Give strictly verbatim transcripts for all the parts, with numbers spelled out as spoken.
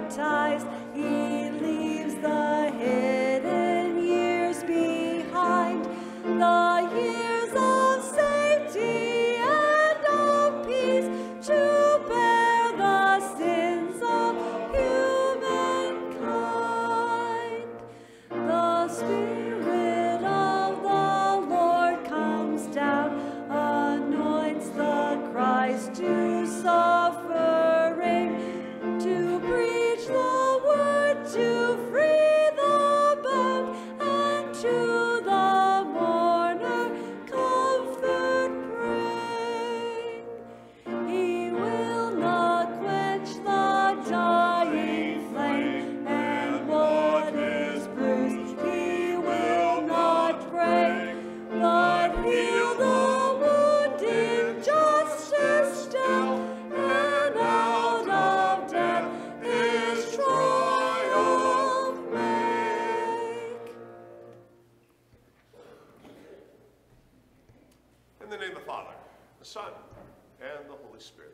baptized, he leaves the hidden years behind, the years of safety and of peace, to bear the sins of humankind. The Spirit of the Lord comes down, anoints the Christ to suffering, to preach the word, to free the bound, and to the mourner comfort bring. He will not quench the dying flame, and what is bruised he will not break, but heal the wounded, justice still, and out of death his triumph make. In the name of the Father, the Son, and the Holy Spirit.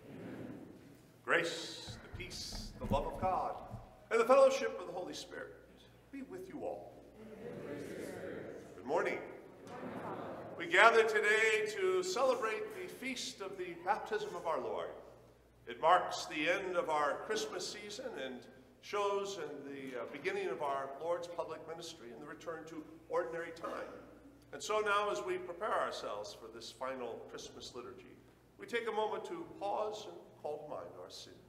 Grace, the peace, the love of God, and the fellowship of the Holy Spirit be with you all. Good morning. We gather today to celebrate the feast of the baptism of our Lord. It marks the end of our Christmas season and shows in the uh, beginning of our Lord's public ministry and the return to ordinary time. And so now, as we prepare ourselves for this final Christmas liturgy, we take a moment to pause and call to mind our sins.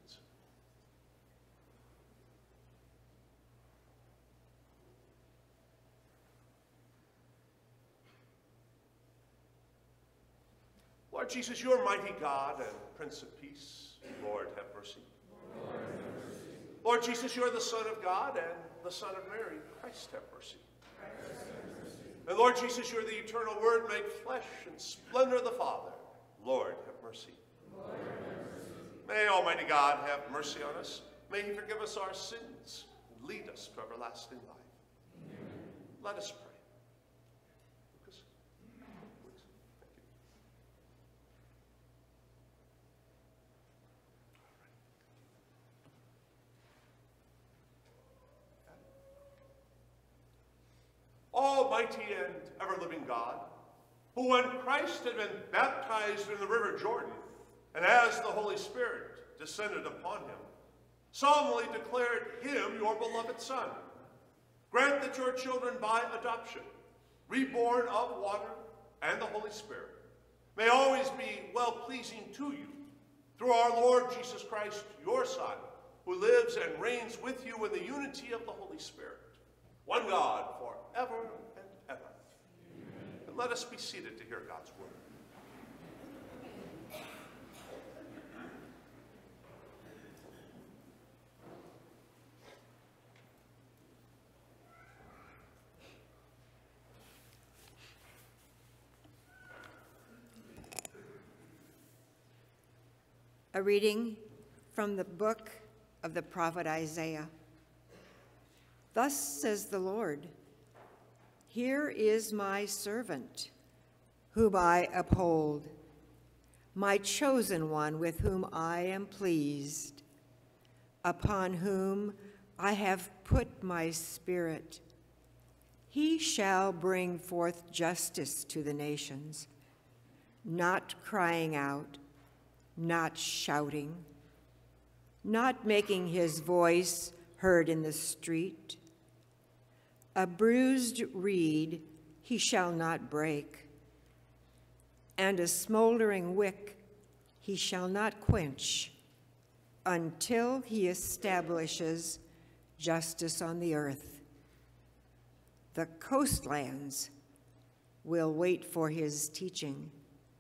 Lord Jesus, you are mighty God and Prince of Peace. Lord, have mercy. Lord, have mercy. Lord Jesus, you are the Son of God and the Son of Mary. Christ, have mercy. Christ, have mercy. And Lord Jesus, you are the eternal Word made flesh and splendor of the Father. Lord, have mercy. Lord, have mercy. May Almighty God have mercy on us. May he forgive us our sins and lead us to everlasting life. Amen. Let us pray. Lucas, please. Thank you. Almighty and ever-living God, who when Christ had been baptized in the river Jordan, and as the Holy Spirit descended upon him, solemnly declared him your beloved Son, grant that your children by adoption, reborn of water and the Holy Spirit, may always be well-pleasing to you, through our Lord Jesus Christ, your Son, who lives and reigns with you in the unity of the Holy Spirit, one God, forever and ever. Amen. And let us be seated to hear God's word. A reading from the book of the prophet Isaiah. Thus says the Lord, here is my servant, whom I uphold, my chosen one with whom I am pleased, upon whom I have put my spirit. He shall bring forth justice to the nations, not crying out, not shouting, not making his voice heard in the street. A bruised reed he shall not break, and a smoldering wick he shall not quench, until he establishes justice on the earth. The coastlands will wait for his teaching.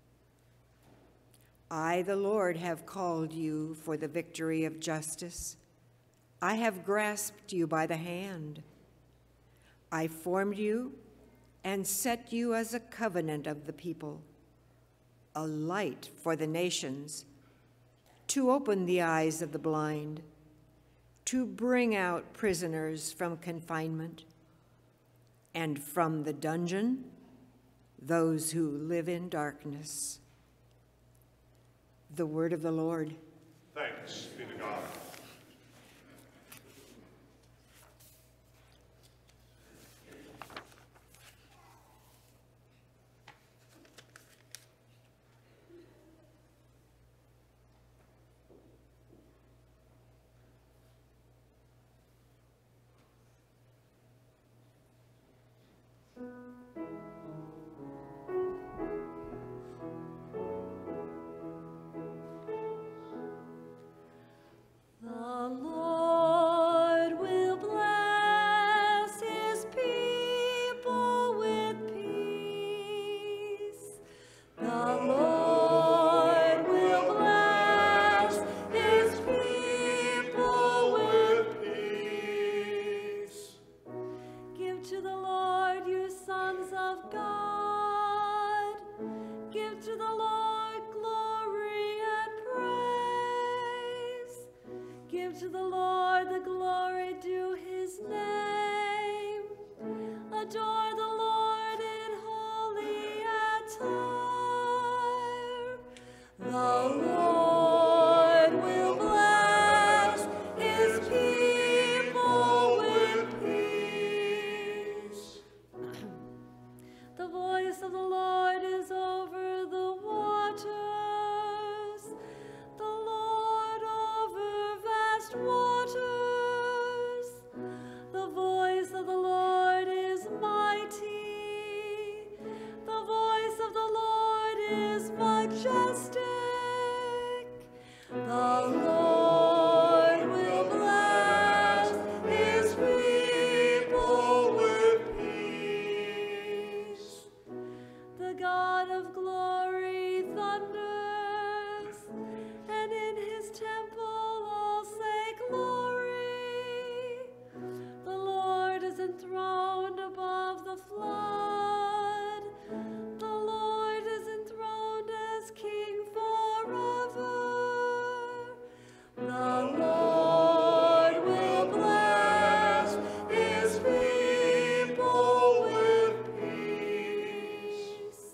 I, the Lord, have called you for the victory of justice. I have grasped you by the hand. I formed you and set you as a covenant of the people, a light for the nations, to open the eyes of the blind, to bring out prisoners from confinement, and from the dungeon, those who live in darkness. The word of the Lord. Thanks be to God. the Lord the glory due his name. Adore the Lord in holy attire. The Lord will bless his people with peace. The voice of the Lord is over the waters. The Lord over vast waters. The voice of the Lord is mighty. The voice of the Lord is majestic. The Lord will bless his people with peace. The God of glory thunders, and in his temple all say glory. The Lord is enthroned above the flood. The Lord is enthroned as King forever. The Lord will bless his people with peace.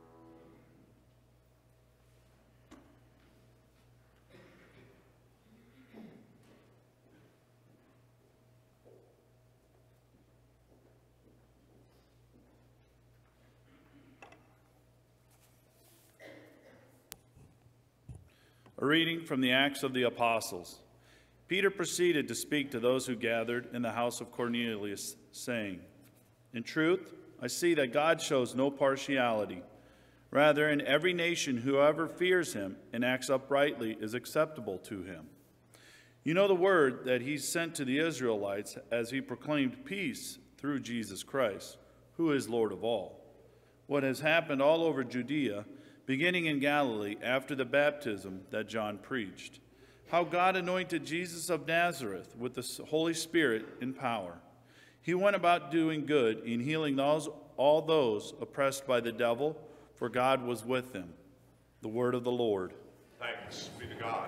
A reading from the Acts of the Apostles. Peter proceeded to speak to those who gathered in the house of Cornelius, saying, "In truth, I see that God shows no partiality. Rather, in every nation, whoever fears him and acts uprightly is acceptable to him. You know the word that he sent to the Israelites as he proclaimed peace through Jesus Christ, who is Lord of all. What has happened all over Judea, beginning in Galilee after the baptism that John preached, how God anointed Jesus of Nazareth with the Holy Spirit and power. He went about doing good and healing those, all those oppressed by the devil, for God was with him." The word of the Lord. Thanks be to God.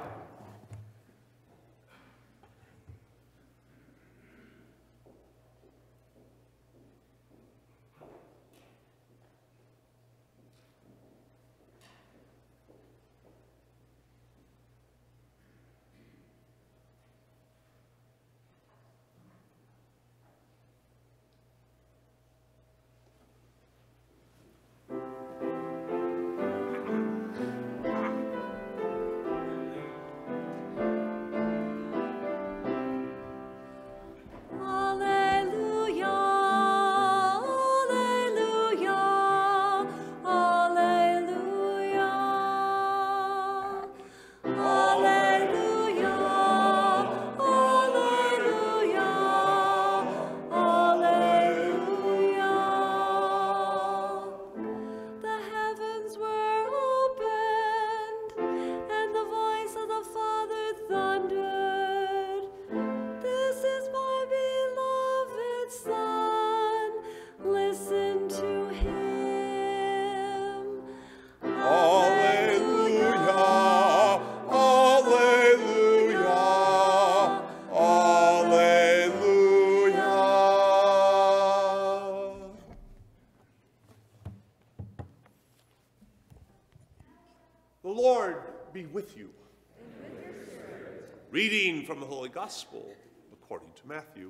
With you. And with your spirit. Reading from the Holy Gospel according to Matthew.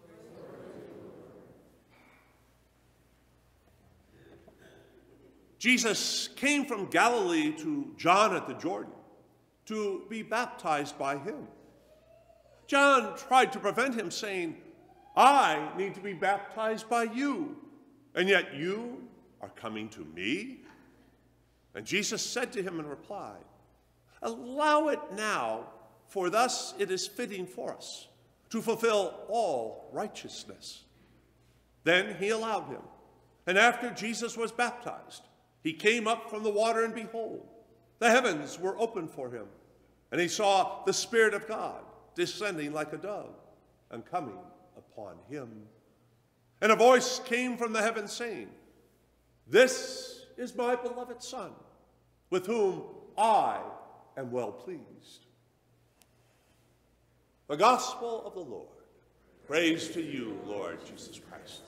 Jesus came from Galilee to John at the Jordan to be baptized by him. John tried to prevent him, saying, "I need to be baptized by you, and yet you are coming to me?" And Jesus said to him in reply, "Allow it now, for thus it is fitting for us to fulfill all righteousness." Then he allowed him. And after Jesus was baptized, he came up from the water, and behold, the heavens were opened for him. And he saw the Spirit of God descending like a dove and coming upon him. And a voice came from the heavens saying, "This is my beloved Son, with whom I am well pleased." The Gospel of the Lord. Praise to you, Lord Jesus Christ.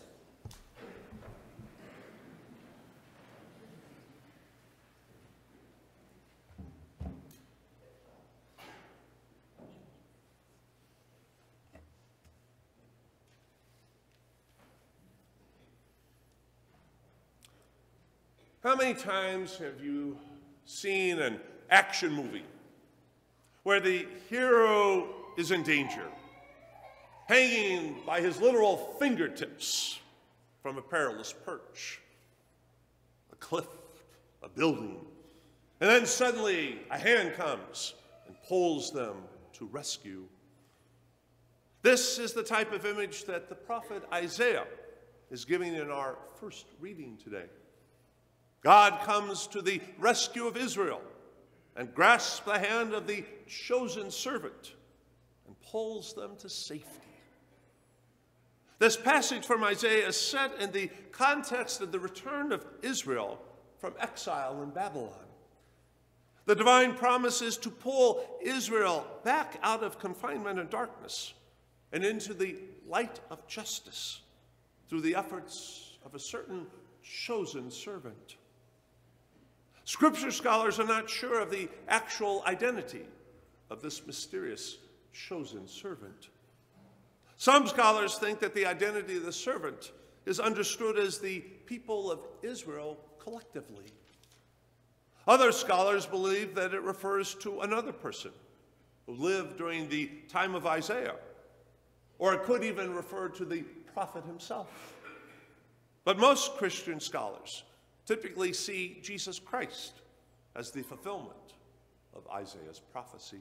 How many times have you seen an action movie where the hero is in danger, hanging by his literal fingertips from a perilous perch, a cliff, a building, and then suddenly a hand comes and pulls them to rescue? This is the type of image that the prophet Isaiah is giving in our first reading today. God comes to the rescue of Israel and grasps the hand of the chosen servant and pulls them to safety. This passage from Isaiah is set in the context of the return of Israel from exile in Babylon. The divine promise is to pull Israel back out of confinement and darkness and into the light of justice through the efforts of a certain chosen servant. Scripture scholars are not sure of the actual identity of this mysterious chosen servant. Some scholars think that the identity of the servant is understood as the people of Israel collectively. Other scholars believe that it refers to another person who lived during the time of Isaiah, or it could even refer to the prophet himself. But most Christian scholars typically see Jesus Christ as the fulfillment of Isaiah's prophecy.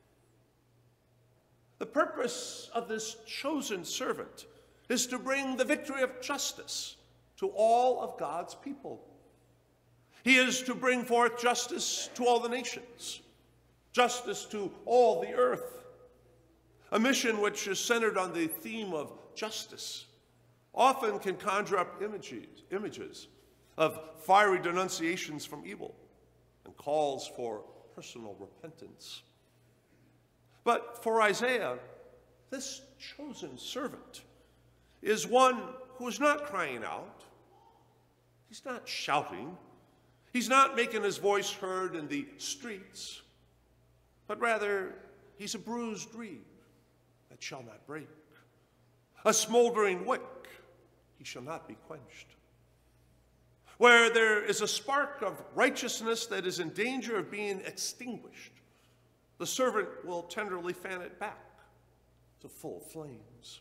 The purpose of this chosen servant is to bring the victory of justice to all of God's people. He is to bring forth justice to all the nations, justice to all the earth, a mission which is centered on the theme of justice, often can conjure up images, images of fiery denunciations from evil and calls for personal repentance. But for Isaiah, this chosen servant is one who is not crying out. He's not shouting. He's not making his voice heard in the streets, but rather he's a bruised reed that shall not break, a smoldering wick, he shall not be quenched. Where there is a spark of righteousness that is in danger of being extinguished, the servant will tenderly fan it back to full flames.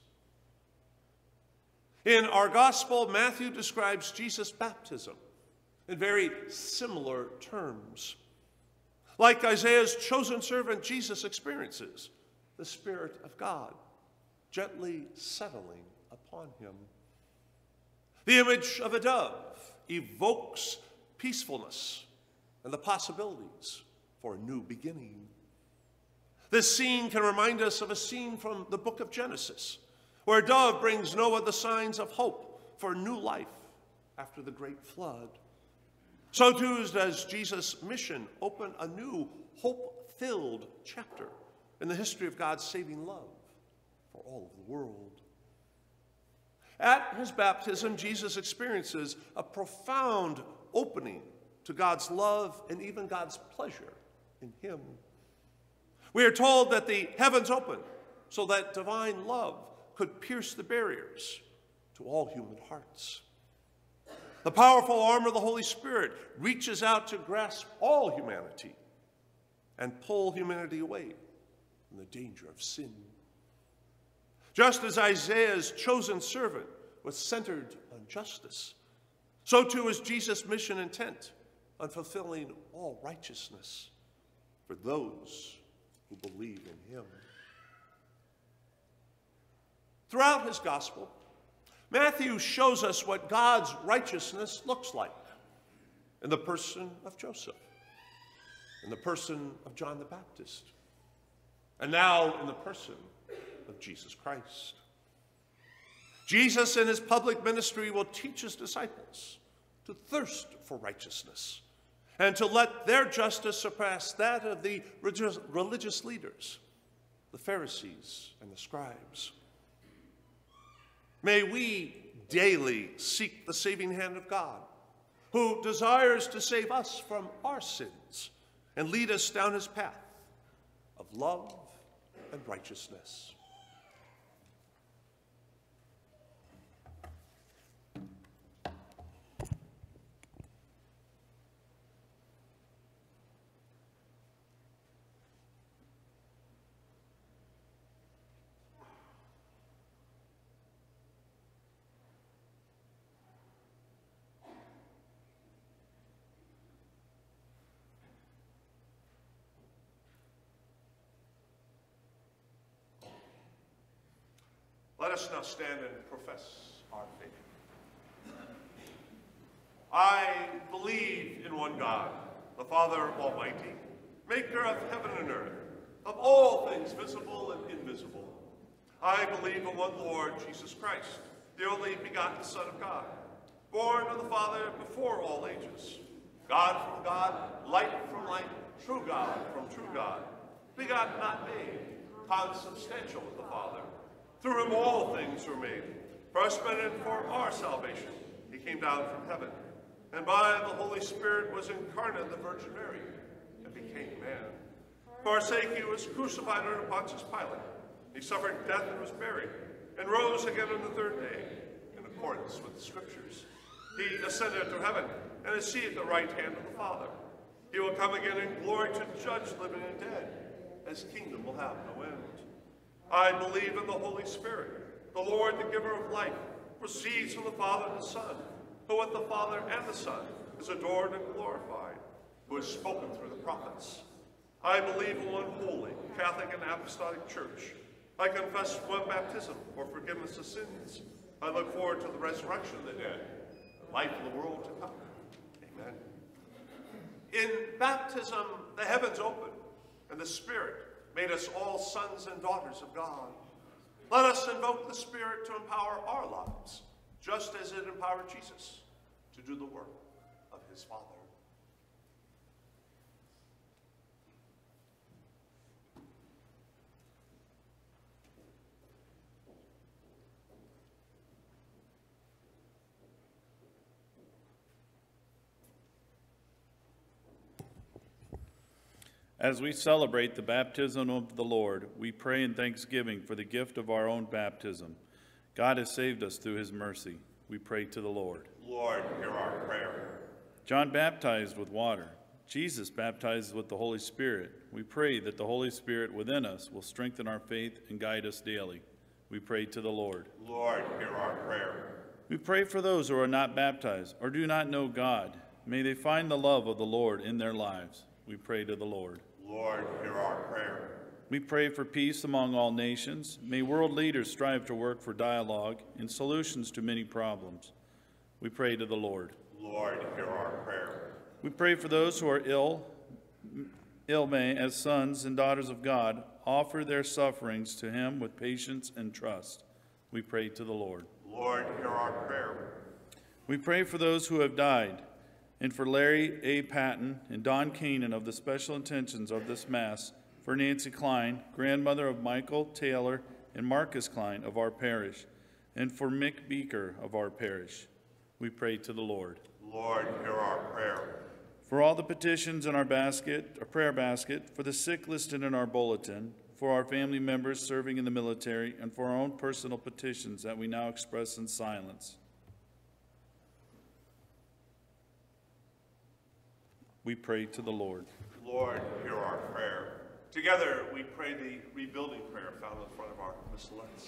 In our gospel, Matthew describes Jesus' baptism in very similar terms. Like Isaiah's chosen servant, Jesus experiences the Spirit of God gently settling upon him. The image of a dove evokes peacefulness and the possibilities for a new beginning. This scene can remind us of a scene from the book of Genesis, where a dove brings Noah the signs of hope for a new life after the great flood. So too does Jesus' mission open a new hope-filled chapter in the history of God's saving love for all of the world. At his baptism, Jesus experiences a profound opening to God's love and even God's pleasure in him. We are told that the heavens opened so that divine love could pierce the barriers to all human hearts. The powerful arm of the Holy Spirit reaches out to grasp all humanity and pull humanity away from the danger of sin. Just as Isaiah's chosen servant was centered on justice, so too is Jesus' mission intent on fulfilling all righteousness for those who believe in him. Throughout his gospel, Matthew shows us what God's righteousness looks like in the person of Joseph, in the person of John the Baptist, and now in the person of Jesus Christ. Jesus in his public ministry will teach his disciples to thirst for righteousness and to let their justice surpass that of the religious leaders, the Pharisees and the scribes. May we daily seek the saving hand of God, who desires to save us from our sins and lead us down his path of love and righteousness. Let us now stand and profess our faith. I believe in one God, the Father Almighty, maker of heaven and earth, of all things visible and invisible. I believe in one Lord, Jesus Christ, the only begotten Son of God, born of the Father before all ages, God from God, light from light, true God from true God, begotten not made, consubstantial with the Father. Through him all things were made. Firstborn and for our salvation, he came down from heaven, and by the Holy Spirit was incarnate of the Virgin Mary, and became man. For our sake he was crucified under Pontius Pilate. He suffered death and was buried, and rose again on the third day, in accordance with the Scriptures. He ascended to heaven, and is seated at the right hand of the Father. He will come again in glory to judge living and dead. His kingdom will have no end. I believe in the Holy Spirit, the Lord, the giver of life, proceeds from the Father and the Son, who with the Father and the Son is adored and glorified, who has spoken through the prophets. I believe in one holy, Catholic and Apostolic Church. I confess one baptism for forgiveness of sins. I look forward to the resurrection of the dead, the life of the world to come. Amen. In baptism, the heavens opened, and the Spirit made us all sons and daughters of God. Let us invoke the Spirit to empower our lives, just as it empowered Jesus to do the work of his Father. As we celebrate the baptism of the Lord, we pray in thanksgiving for the gift of our own baptism. God has saved us through his mercy. We pray to the Lord. Lord, hear our prayer. John baptized with water. Jesus baptized with the Holy Spirit. We pray that the Holy Spirit within us will strengthen our faith and guide us daily. We pray to the Lord. Lord, hear our prayer. We pray for those who are not baptized or do not know God. May they find the love of the Lord in their lives. We pray to the Lord. Lord, hear our prayer. We pray for peace among all nations. May world leaders strive to work for dialogue and solutions to many problems. We pray to the Lord. Lord, hear our prayer. We pray for those who are ill. Ill may, as sons and daughters of God, offer their sufferings to him with patience and trust. We pray to the Lord. Lord, hear our prayer. We pray for those who have died, and for Larry A. Patton and Don Keenan of the special intentions of this Mass, for Nancy Klein, grandmother of Michael Taylor and Marcus Klein of our parish, and for Mick Beaker of our parish. We pray to the Lord. Lord, hear our prayer. For all the petitions in our basket, our prayer basket, for the sick listed in our bulletin, for our family members serving in the military, and for our own personal petitions that we now express in silence. We pray to the Lord. Lord, hear our prayer. Together, we pray the rebuilding prayer found in front of our missalettes.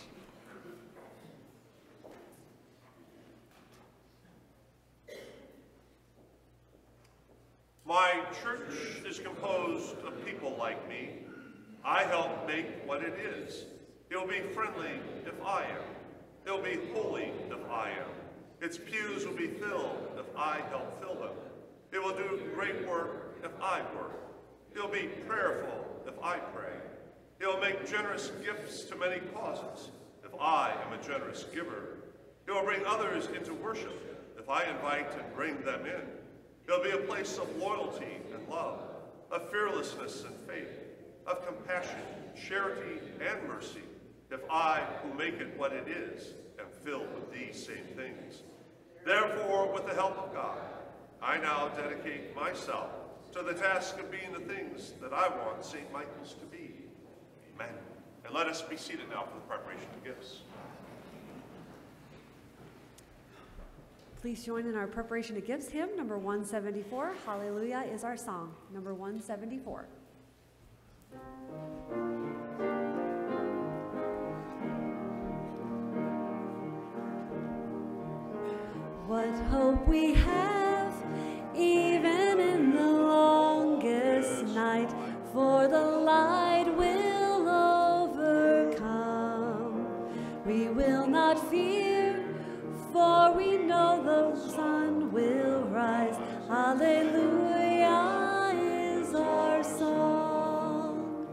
My church is composed of people like me. I help make what it is. It will be friendly if I am. It will be holy if I am. Its pews will be filled if I help fill them. It will do great work if I work. It will be prayerful if I pray. It will make generous gifts to many causes if I am a generous giver. It will bring others into worship if I invite and bring them in. It will be a place of loyalty and love, of fearlessness and faith, of compassion charity, and mercy, if I, who make it what it is, am filled with these same things. Therefore, with the help of God, I now dedicate myself to the task of being the things that I want Saint Michael's to be. Amen. And let us be seated now for the preparation of gifts. Please join in our preparation of gifts hymn, number one seventy-four. Hallelujah is our song, number one seventy-four. What hope we have, even in the longest night, for the light will overcome. We will not fear, for we know the sun will rise. Hallelujah is our song.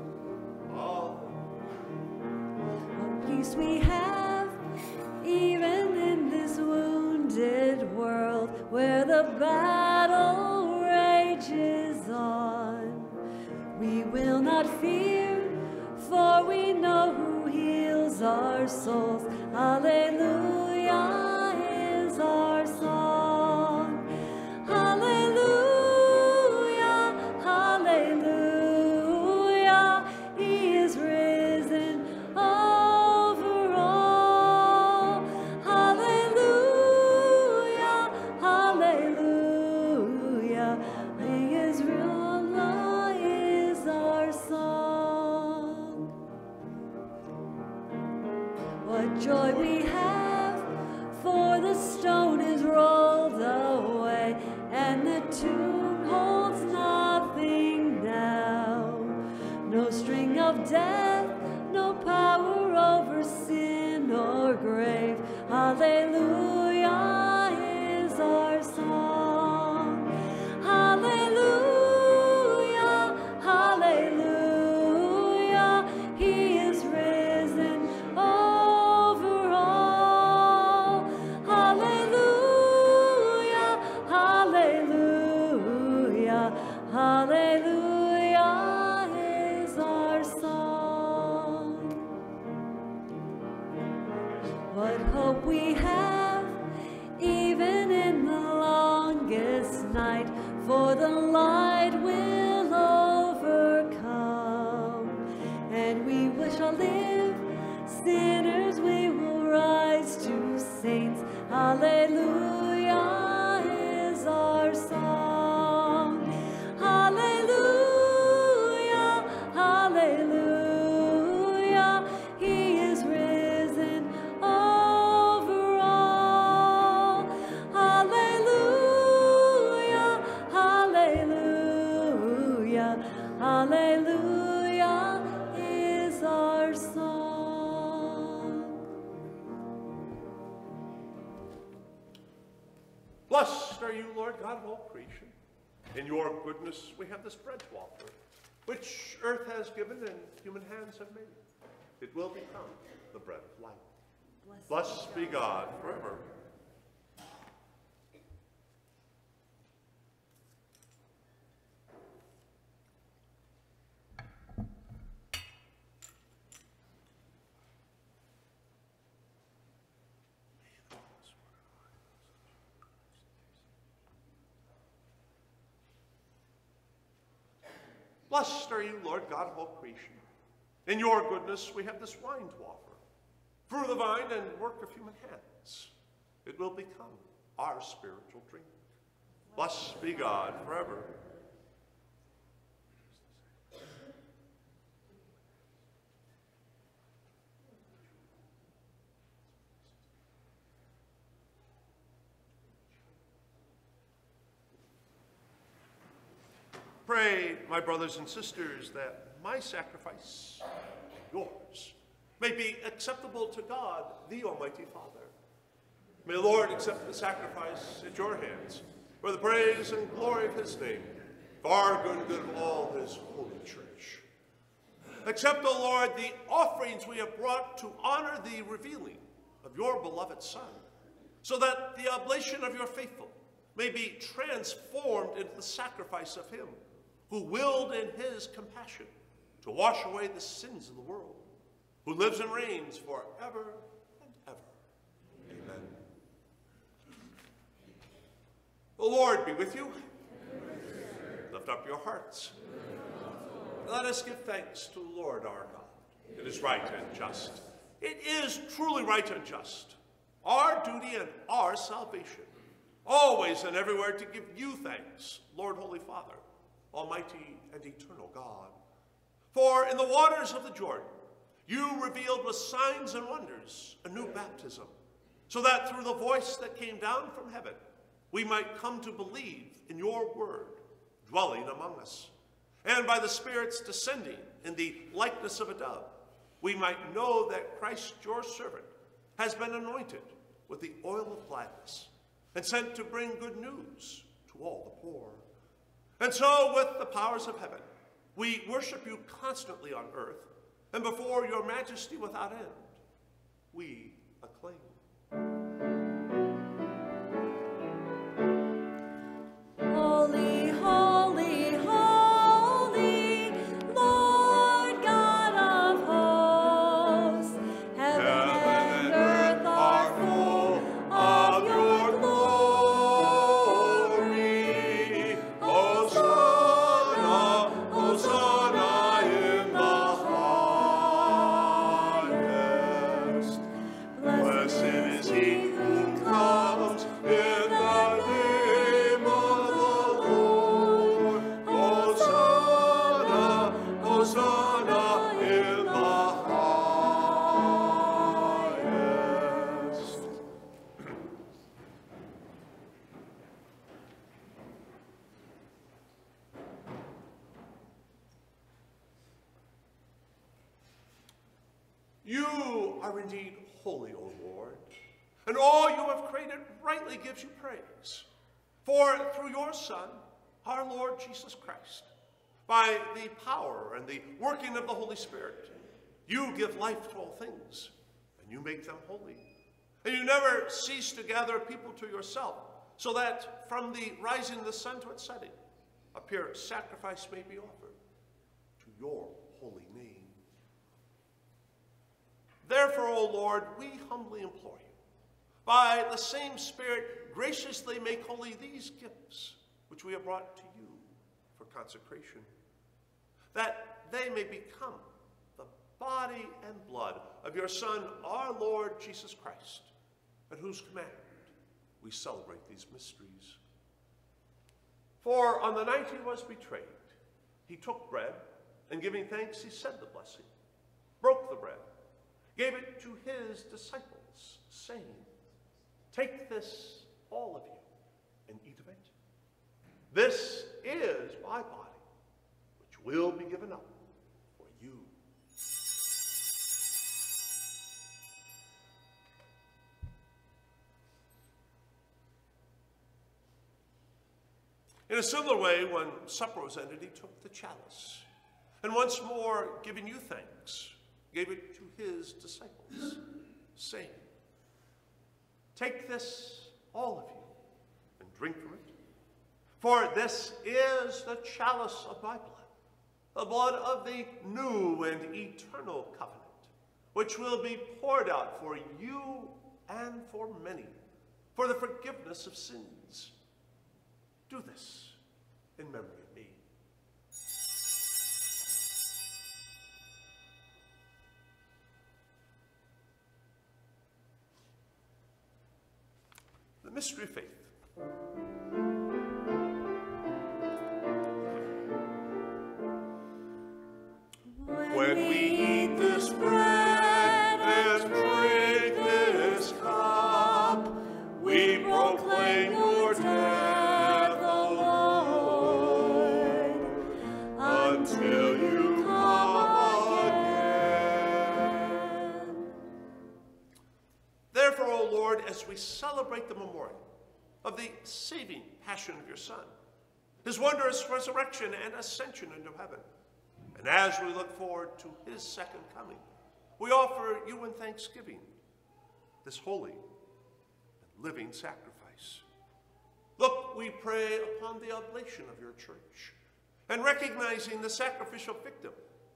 What peace we have, even in this wounded world, where the battle rages on. We will not fear, for we know who heals our souls. Hallelujah is our song. Hallelujah, hallelujah, he is risen over all. Hallelujah, hallelujah, he is real, is our song. What joy we have, for the stone is rolled away, and the tomb holds nothing now. No string of death, no power over sin or grave. Hallelujah is our song. Hallelujah, hallelujah, he is risen over all. Hallelujah, hallelujah, hallelujah is our song. What hope we have, even in the longest night, for the light will overcome, and we shall live, sinners we will rise to saints. Hallelujah is our song. Hallelujah, hallelujah, he is risen over all. Hallelujah, hallelujah, hallelujah is our song. Blessed are you, Lord God of all creation. In your goodness we have this bread to offer, which earth has given and human hands have made. It will become the bread of life. Blessed be God forever. Blessed are you, Lord God of all creation. In your goodness we have this wine to offer, fruit of the vine and work of human hands. It will become our spiritual drink. Blessed be God forever. Pray, my brothers and sisters, that my sacrifice, yours, may be acceptable to God, the Almighty Father. May the Lord accept the sacrifice at your hands for the praise and glory of his name, for our good and good of all his holy church. Accept, O Lord, the offerings we have brought to honor the revealing of your beloved Son, so that the oblation of your faithful may be transformed into the sacrifice of him who willed in his compassion to wash away the sins of the world, who lives and reigns forever and ever. Amen. The Lord be with you. Lift up your hearts. Let us give thanks to the Lord our God. It is right and just. It is truly right and just, our duty and our salvation, always and everywhere to give you thanks, Lord, Holy Father, Almighty and eternal God. For in the waters of the Jordan, you revealed with signs and wonders a new baptism, so that through the voice that came down from heaven, we might come to believe in your word, dwelling among us. And by the Spirit's descending in the likeness of a dove, we might know that Christ, your servant, has been anointed with the oil of gladness and sent to bring good news to all the poor. And so, with the powers of heaven, we worship you constantly on earth, and before your majesty without end, we acclaim. Holy, holy, holy, Lord God of hosts, heaven and earth are full of your glory. Hosanna, Hosanna in the highest. Blessed is he who comes in the name of the Lord. Hosanna, Hosanna in the highest. You are indeed holy, O Lord, and all you have created rightly gives you praise. For through your Son, our Lord Jesus Christ, by the power and the working of the Holy Spirit, you give life to all things, and you make them holy. And you never cease to gather people to yourself, so that from the rising of the sun to its setting, a pure sacrifice may be offered to your holy name. Therefore, O Lord, we humbly implore you, by the same Spirit, graciously make holy these gifts which we have brought to you for consecration, that they may become the body and blood of your Son, our Lord Jesus Christ, at whose command we celebrate these mysteries. For on the night he was betrayed, he took bread, and giving thanks, he said the blessing, broke the bread, gave it to his disciples, saying, "Take this, all of you, and eat of it. This is my body, which will be given up for you." In a similar way, when supper was ended, he took the chalice, and once more giving you thanks, gave it to his disciples, saying, "Take this, all of you, and drink from it. For this is the chalice of my blood, the blood of the new and eternal covenant, which will be poured out for you and for many, for the forgiveness of sins. Do this in memory of me." The mystery of faith. When we eat this bread and drink this cup, we proclaim your death, O Lord, until you come again. Therefore, O Lord, as we celebrate the memorial of the saving passion of your Son, his wondrous resurrection and ascension into heaven, and as we look forward to his second coming, we offer you in thanksgiving this holy and living sacrifice. Look, we pray, upon the oblation of your church, and recognizing the sacrificial victim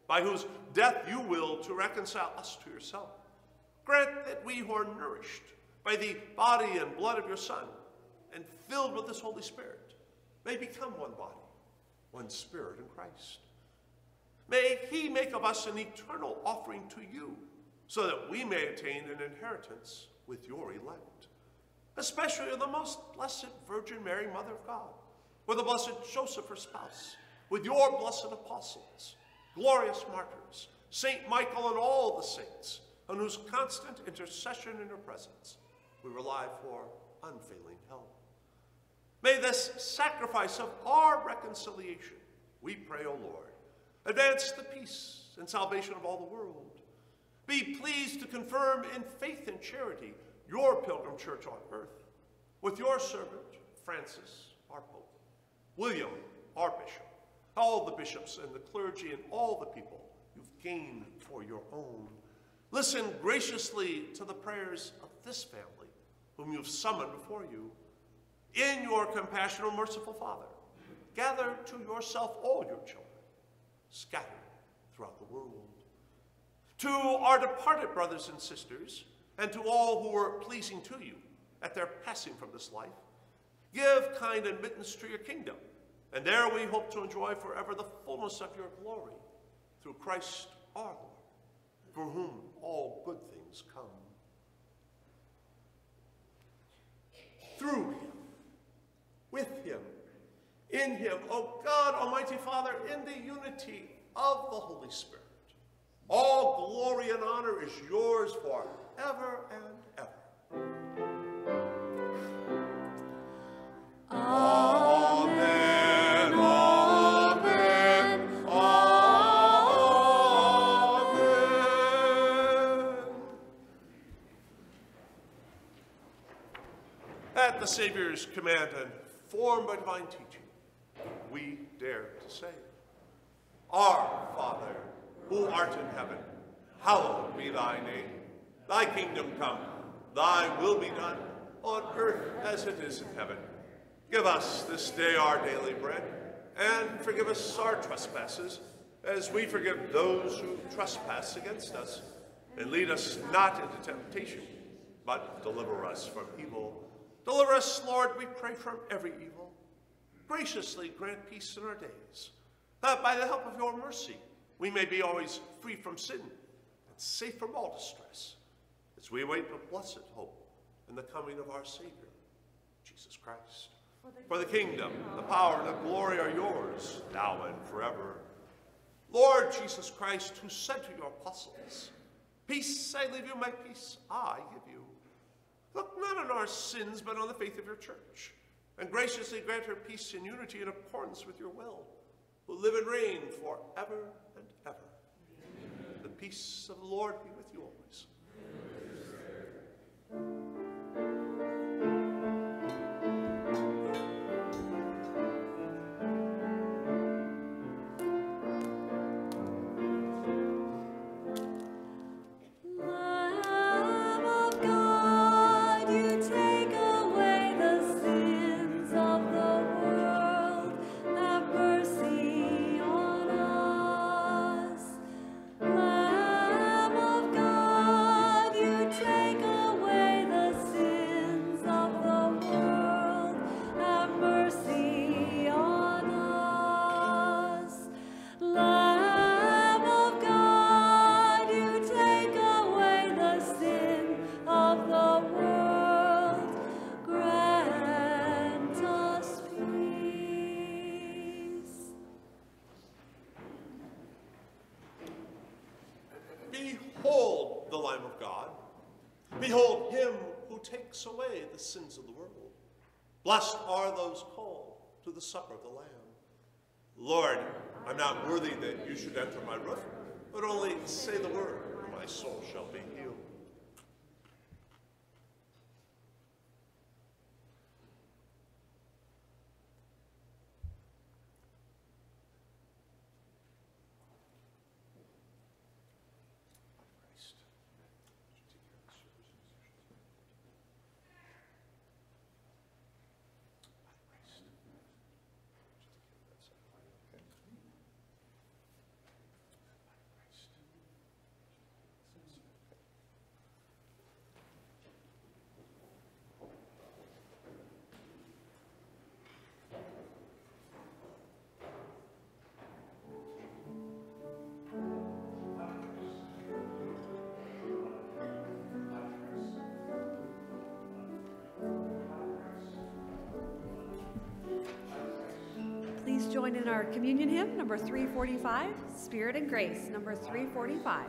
by whose death you will to reconcile us to yourself. Grant that we who are nourished by the body and blood of your Son, and filled with this Holy Spirit, may become one body, one spirit in Christ. May he make of us an eternal offering to you, so that we may attain an inheritance with your elect, especially the most blessed Virgin Mary, Mother of God, with the blessed Joseph, her spouse, with your blessed apostles, glorious martyrs, Saint Michael and all the saints, on whose constant intercession in your presence we rely for unfailing help. May this sacrifice of our reconciliation, we pray, O Lord, advance the peace and salvation of all the world. Be pleased to confirm in faith and charity your pilgrim church on earth, with your servant, Francis, our Pope, William, our Bishop, all the bishops and the clergy and all the people you've gained for your own. Listen graciously to the prayers of this family, whom you've summoned before you. In your compassion, O merciful Father, gather to yourself all your children, scattered throughout the world. To our departed brothers and sisters, and to all who were pleasing to you at their passing from this life, give kind admittance to your kingdom, and there we hope to enjoy forever the fullness of your glory, through Christ our Lord, for whom all good things come. Through him, with him, in him, O God, Almighty Father, in the unity of the Holy Spirit, all glory and honor is yours forever and ever. Amen, amen, amen. At the Savior's command and formed by divine teaching, we dare to say, Our Father, who art in heaven, hallowed be thy name. Thy kingdom come, thy will be done, on earth as it is in heaven. Give us this day our daily bread, and forgive us our trespasses, as we forgive those who trespass against us. And lead us not into temptation, but deliver us from evil. Deliver us, Lord, we pray, from every evil. Graciously grant peace in our days, that by the help of your mercy we may be always free from sin and safe from all distress, as we await the blessed hope and the coming of our Savior, Jesus Christ. For the kingdom, the power, and the glory are yours, now and forever. Lord Jesus Christ, who said to your apostles, Peace I leave you, my peace I give you. Look not on our sins, but on the faith of your church, and graciously grant her peace and unity in accordance with your will, who live and reign forever and ever. Amen. The peace of the Lord be with you always. Behold the Lamb of God. Behold him who takes away the sins of the world. Blessed are those called to the supper of the Lamb. Lord, I'm not worthy that you should enter my roof, but only say the word, and my soul shall be healed. join in our communion hymn, number three forty-five, Spirit and Grace, number three forty-five.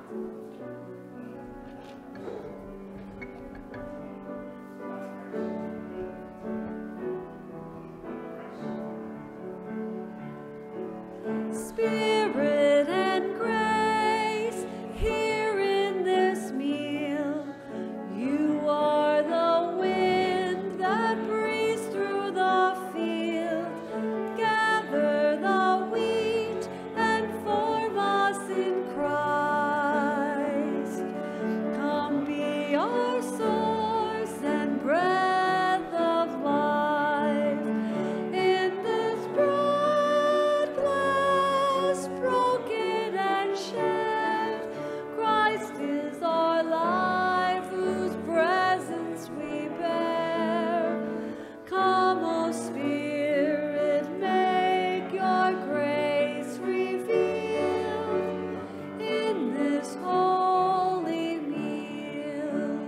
Spirit and grace, here in this meal, you are the wind that breathes through the field. Gather the wheat and form us in Christ. Come be our source and breath of life. In this broad glass broken and shared, Christ is our life, whose presence we bear. Come, O Spirit, make your grace revealed in this holy meal.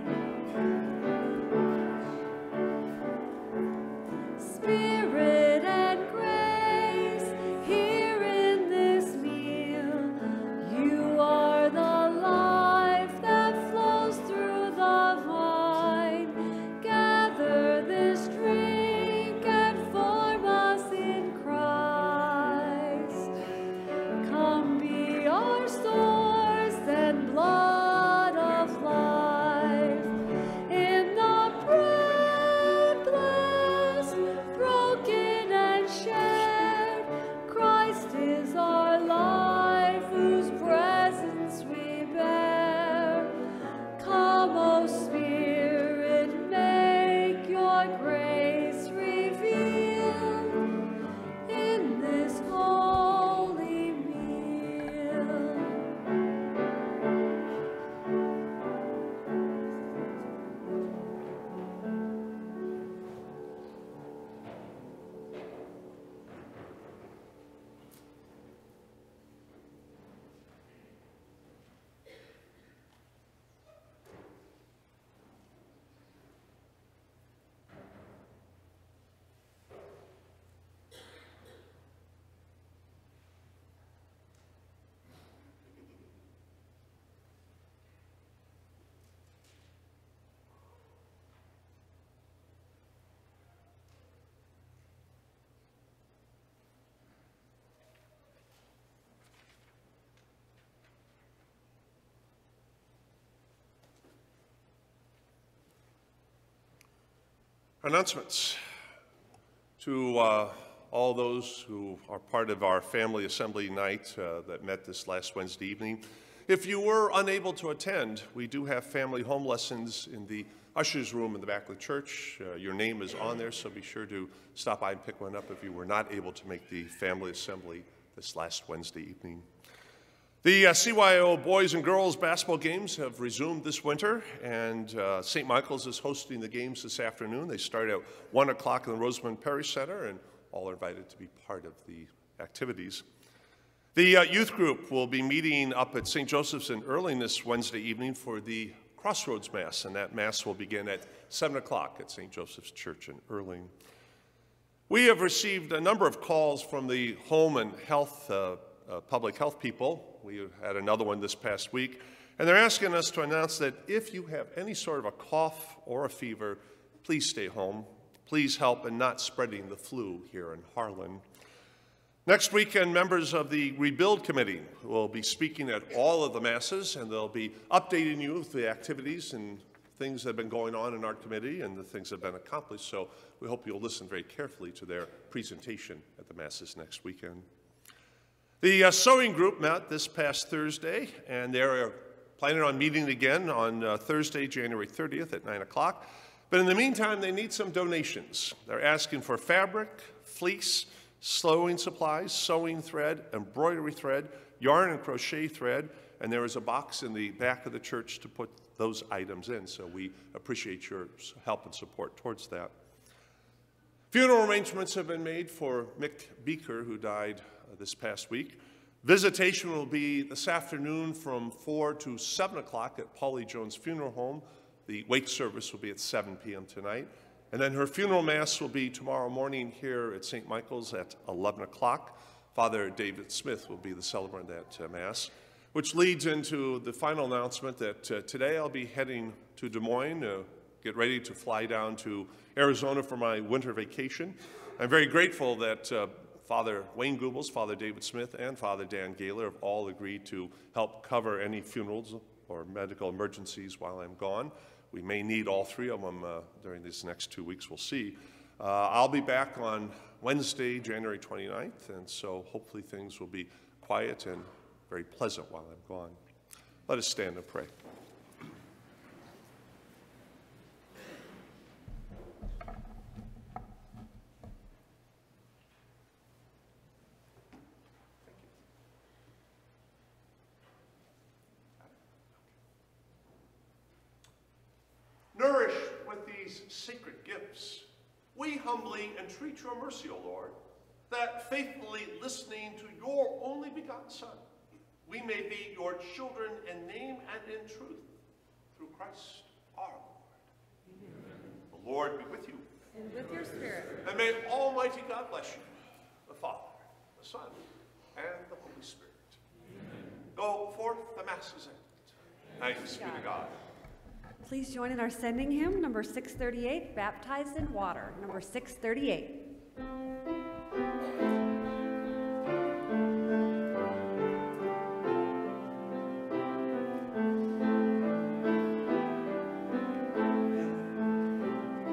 Spirit and grace, here in this meal, you are the life that flows through the vine. Gather this drink and form us in Christ. Come be our source and blood of life. In the bread glass broken and shared, Christ is our life, whose presence we bear. Come, O Spirit, make your grace revealed in this holy meal. Announcements to uh, all those who are part of our family assembly night uh, that met this last Wednesday evening. If you were unable to attend, we do have family home lessons in the ushers room in the back of the church. Uh, your name is on there, so be sure to stop by and pick one up if you were not able to make the family assembly this last Wednesday evening. The uh, C Y O boys and girls basketball games have resumed this winter, and uh, Saint Michael's is hosting the games this afternoon. They start at one o'clock in the Rosamond Parish Center, and all are invited to be part of the activities. The uh, youth group will be meeting up at Saint Joseph's in Earling this Wednesday evening for the Crossroads Mass, and that Mass will begin at seven o'clock at Saint Joseph's Church in Earling. We have received a number of calls from the home and health, uh, uh, public health people. We had another one this past week, and they're asking us to announce that if you have any sort of a cough or a fever, please stay home. Please help in not spreading the flu here in Harlan. Next weekend, members of the Rebuild Committee will be speaking at all of the Masses, and they'll be updating you with the activities and things that have been going on in our committee and the things that have been accomplished. So we hope you'll listen very carefully to their presentation at the Masses next weekend. The uh, sewing group met this past Thursday, and they're planning on meeting again on uh, Thursday, January thirtieth at nine o'clock. But in the meantime, they need some donations. They're asking for fabric, fleece, sewing supplies, sewing thread, embroidery thread, yarn and crochet thread, and there is a box in the back of the church to put those items in, so we appreciate your help and support towards that. Funeral arrangements have been made for Mick Beaker, who died uh, this past week. Visitation will be this afternoon from four to seven o'clock at Paulie Jones Funeral Home. The wake service will be at seven p m tonight. And then her funeral mass will be tomorrow morning here at Saint Michael's at eleven o'clock. Father David Smith will be the celebrant at uh, Mass, which leads into the final announcement that uh, today I'll be heading to Des Moines, uh, get ready to fly down to Arizona for my winter vacation. I'm very grateful that uh, Father Wayne Goebbels, Father David Smith, and Father Dan Gaylor have all agreed to help cover any funerals or medical emergencies while I'm gone. We may need all three of them uh, during these next two weeks, we'll see. Uh, I'll be back on Wednesday, January twenty-ninth, and so hopefully things will be quiet and very pleasant while I'm gone. Let us stand and pray. Nourished with these sacred gifts, we humbly entreat your mercy, O Lord, that faithfully listening to your only begotten Son, we may be your children in name and in truth, through Christ our Lord. Amen. The Lord be with you. And with your spirit. And may Almighty God bless you, the Father, the Son, and the Holy Spirit. Amen. Go forth, the Mass is ended. Thanks be to God. Please join in our sending hymn, number six thirty-eight, Baptized in Water, number six thirty-eight.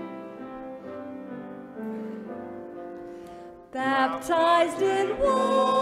Baptized in water.